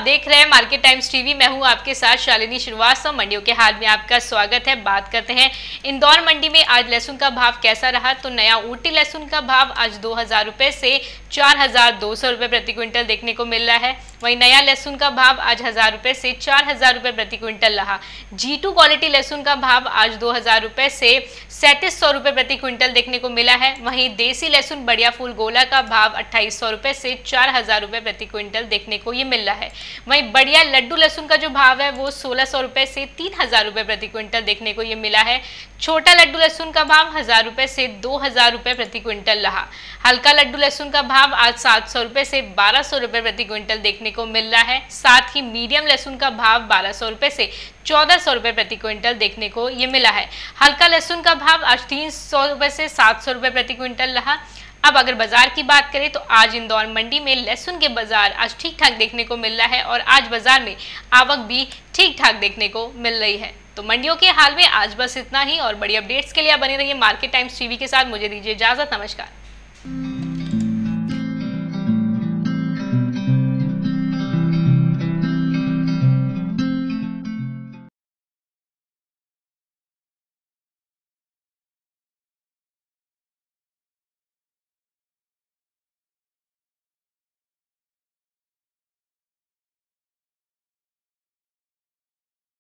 देख रहे हैं मार्केट टाइम्स टीवी। मैं हूं आपके साथ शालिनी श्रीवास्तव। मंडियों के हाल में आपका स्वागत है। बात करते हैं इंदौर मंडी में आज लहसुन का भाव कैसा रहा। तो नया ऊटी लहसुन का भाव आज 2000 रुपए से 4200 रुपए प्रति क्विंटल देखने को मिल रहा है। वहीं नया लहसुन का भाव आज 1000 रुपए से 4000 रुपए प्रति क्विंटल रहा। G2 क्वालिटी लहसुन का भाव आज 2000 रुपए से 3700 रुपए प्रति क्विंटल देखने को मिला है। वहीं देसी लहसुन बढ़िया फूल गोला का भाव 2800 रुपए से 4000 रुपए प्रति क्विंटल देखने को ये मिल रहा है। वहीं बढ़िया लड्डू लहसुन का जो भाव है वो 1600 रुपए से 3000 रुपए प्रति क्विंटल देखने को ये मिला है। छोटा लड्डू लहसुन का भाव 1000 रुपए से 2000 रुपए प्रति क्विंटल रहा। हल्का लड्डू लहसुन का भाव आज 700 रुपए से 1200 रुपए प्रति क्विंटल देखने को मिल रहा है। साथ ही मीडियम लहसुन का भाव 1200 रुपए से 1400 रुपए प्रति क्विंटल देखने को ये मिला है। हल्का लहसुन का भाव आज 300 रुपए से 700 रुपए प्रति क्विंटल रहा। अब अगर बाजार की बात करें तो आज इंदौर मंडी में लहसुन के बाजार आज ठीक ठाक देखने को मिल रहा है और आज बाजार में आवक भी ठीक ठाक देखने को मिल रही है। तो मंडियों के हाल में आज बस इतना ही और बड़ी अपडेट्स के लिए आप बने रहिए मार्केट टाइम्स टीवी के साथ। मुझे दीजिए इजाजत। नमस्कार।